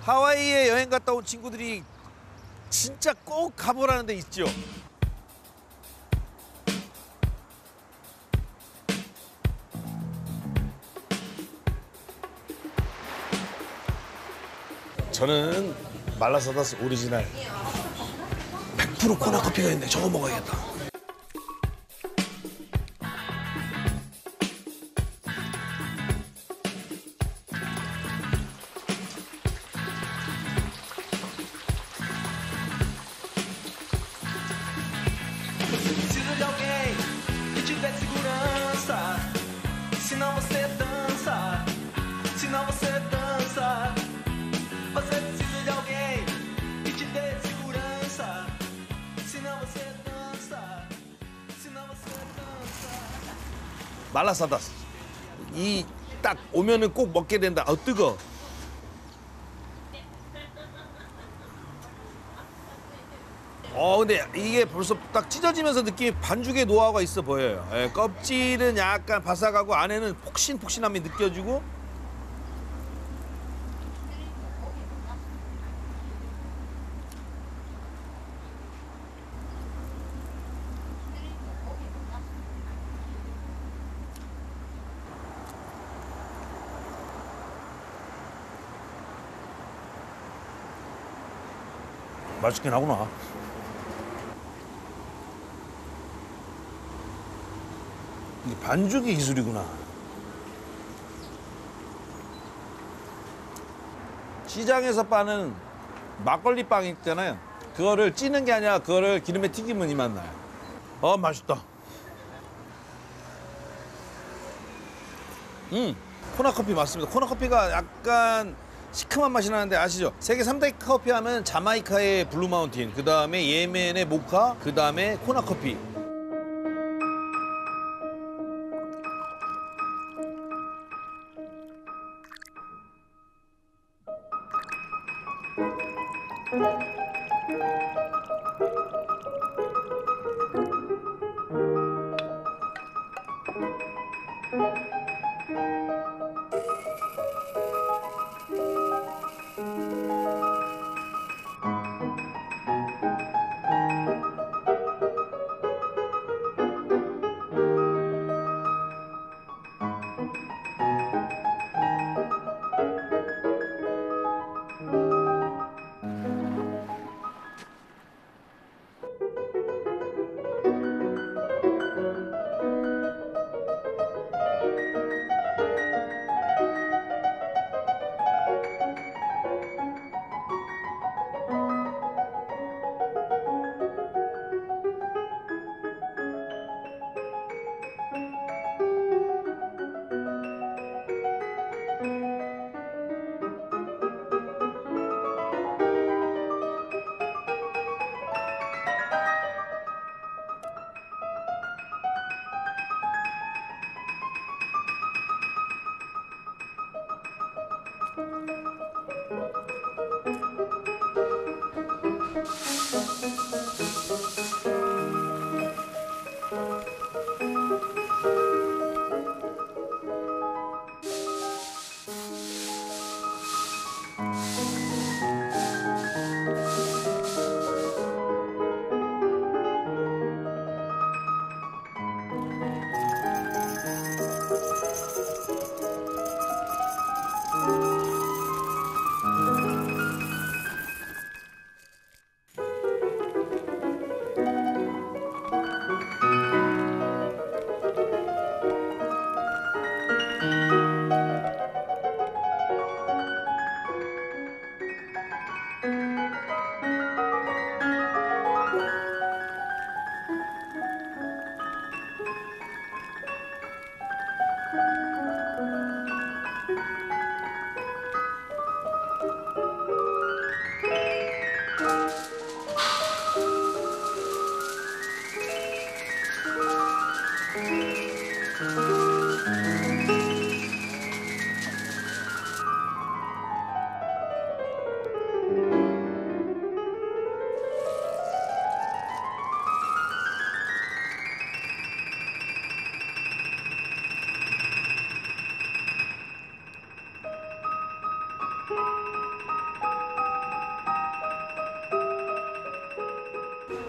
하와이에 여행 갔다 온 친구들이 진짜 꼭 가보라는 데 있죠. 저는 말라사다스 오리지널 100% 코나 커피가 있네. 저거 먹어야겠다. 말라사다스. 이 딱 오면은 꼭 먹게 된다. 뜨거. 근데 이게 벌써 딱 찢어지면서 느낌이 반죽의 노하우가 있어 보여요. 예, 껍질은 약간 바삭하고 안에는 폭신폭신함이 느껴지고. 맛있긴 하구나. 이게 반죽이 기술이구나. 시장에서 파는 막걸리 빵 있잖아요. 그거를 찌는 게 아니라 그거를 기름에 튀기면 이 맛 나요. 맛있다. 코나커피 맞습니다. 코나커피가 약간 시큼한 맛이 나는데 아시죠? 세계 3대 커피 하면 자마이카의 블루마운틴, 그다음에 예멘의 모카, 그다음에 코나커피.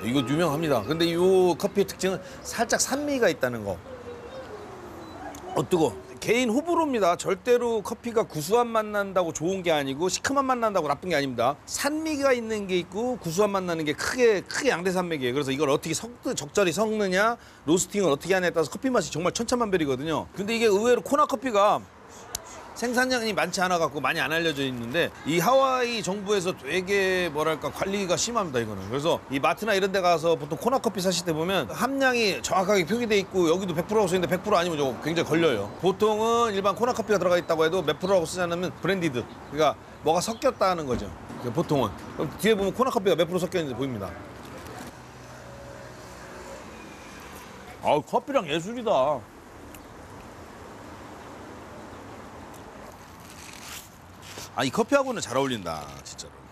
이거 유명합니다. 근데 이 커피의 특징은 살짝 산미가 있다는 거. 뜨거. 개인 호불호입니다. 절대로 커피가 구수한 맛 난다고 좋은 게 아니고 시큼한 맛 난다고 나쁜 게 아닙니다. 산미가 있는 게 있고 구수한 맛 나는 게 크게 양대산맥이에요. 그래서 이걸 어떻게 적절히 섞느냐, 로스팅을 어떻게 하냐에 따라서 커피 맛이 정말 천차만별이거든요. 근데 이게 의외로 코나 커피가 생산량이 많지 않아 갖고 많이 안 알려져 있는데 이 하와이 정부에서 되게 뭐랄까 관리가 심합니다 이거는. 그래서 이 마트나 이런 데 가서 보통 코나 커피 사실 때 보면 함량이 정확하게 표기돼 있고 여기도 100%라고 써 있는데 100% 아니면 저거 굉장히 걸려요. 보통은 일반 코나 커피가 들어가 있다고 해도 몇 프로라고 쓰지 않으면 브랜디드, 그러니까 뭐가 섞였다는 거죠 보통은. 그럼 뒤에 보면 코나 커피가 몇 프로 섞여 있는지 보입니다. 아우 커피랑 예술이다. 이 커피하고는 잘 어울린다 진짜로.